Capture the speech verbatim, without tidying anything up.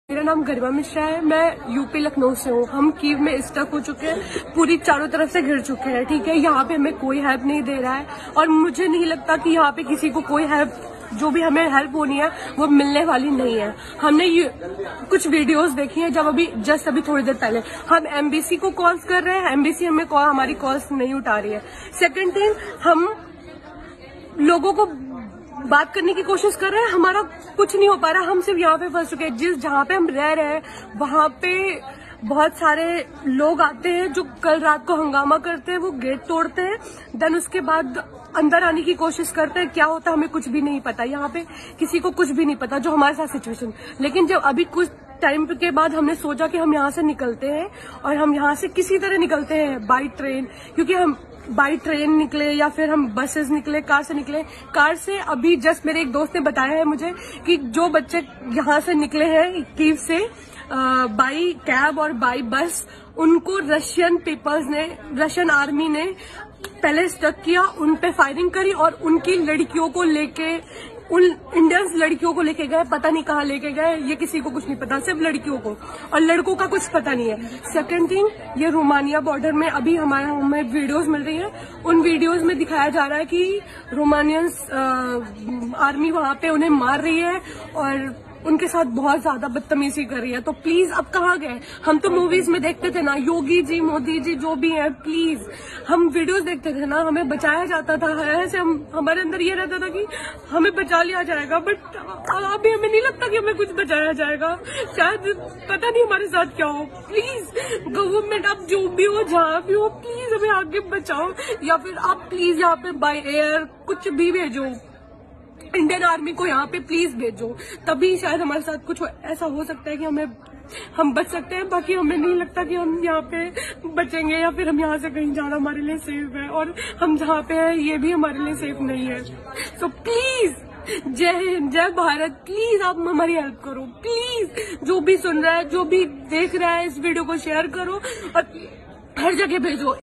मेरा नाम गरिमा मिश्रा है। मैं यूपी लखनऊ से हूँ। हम कीव में स्टक हो चुके हैं, पूरी चारों तरफ से घिर चुके हैं। ठीक है, यहाँ पे हमें कोई हेल्प नहीं दे रहा है और मुझे नहीं लगता कि यहाँ पे किसी को कोई हेल्प, जो भी हमें हेल्प होनी है वो मिलने वाली नहीं है। हमने ये कुछ वीडियोस देखी हैं, जब अभी जस्ट अभी थोड़ी देर पहले हम एमबीसी को कॉल्स कर रहे हैं, एमबीसी हमें कॉल, हमारी कॉल्स नहीं उठा रही है। सेकेंड थिंग, हम लोगों को बात करने की कोशिश कर रहे हैं, हमारा कुछ नहीं हो पा रहा। हम सिर्फ यहाँ पे फंस चुके हैं। जिस जहाँ पे हम रह रहे हैं वहाँ पे बहुत सारे लोग आते हैं जो कल रात को हंगामा करते हैं, वो गेट तोड़ते हैं, देन उसके बाद अंदर आने की कोशिश करते हैं। क्या होता है हमें कुछ भी नहीं पता, यहाँ पे किसी को कुछ भी नहीं पता जो हमारे साथ सिचुएशन। लेकिन जब अभी कुछ टाइम के बाद हमने सोचा कि हम यहाँ से निकलते हैं और हम यहाँ से किसी तरह निकलते हैं बाई ट्रेन, क्योंकि हम बाई ट्रेन निकले या फिर हम बसेस निकले, कार से निकले। कार से अभी जस्ट मेरे एक दोस्त ने बताया है मुझे कि जो बच्चे यहाँ से निकले हैं कीव से बाई कैब और बाई बस, उनको रशियन पीपल्स ने, रशियन आर्मी ने पहले स्टक किया, उन पे फायरिंग करी और उनकी लड़कियों को लेके, उन इंडियंस लड़कियों को लेके गए, पता नहीं कहाँ लेके गए, ये किसी को कुछ नहीं पता, सिर्फ लड़कियों को, और लड़कों का कुछ पता नहीं है। सेकंड थिंग, ये रोमानिया बॉर्डर में अभी हमारे हमें वीडियोस मिल रही हैं, उन वीडियोस में दिखाया जा रहा है कि रोमानियंस आर्मी वहां पे उन्हें मार रही है और उनके साथ बहुत ज्यादा बदतमीजी कर रही है। तो प्लीज, अब कहाँ गए? हम तो मूवीज में देखते थे ना, योगी जी, मोदी जी, जो भी है, प्लीज, हम वीडियोस देखते थे ना, हमें बचाया जाता था। ऐसे हम, हमारे अंदर ये रहता था कि हमें बचा लिया जाएगा, बट अभी हमें नहीं लगता कि हमें कुछ बचाया जाएगा। शायद पता नहीं हमारे साथ क्या हो। प्लीज गवर्नमेंट, आप जो भी हो, जहाँ भी हो, प्लीज हमें आगे बचाओ, या फिर आप प्लीज यहाँ पे बाय एयर कुछ भी भेजो, इंडियन आर्मी को यहाँ पे प्लीज भेजो, तभी शायद हमारे साथ कुछ ऐसा हो सकता है कि हमें, हम बच सकते हैं। बाकी हमें नहीं लगता कि हम यहाँ पे बचेंगे या फिर हम यहाँ से कहीं जाना हमारे लिए सेफ है, और हम जहाँ पे हैं ये भी हमारे लिए सेफ नहीं है। सो प्लीज, जय हिंद, जय भारत, प्लीज आप हमारी हेल्प करो। प्लीज, जो भी सुन रहा है, जो भी देख रहा है, इस वीडियो को शेयर करो और हर जगह भेजो।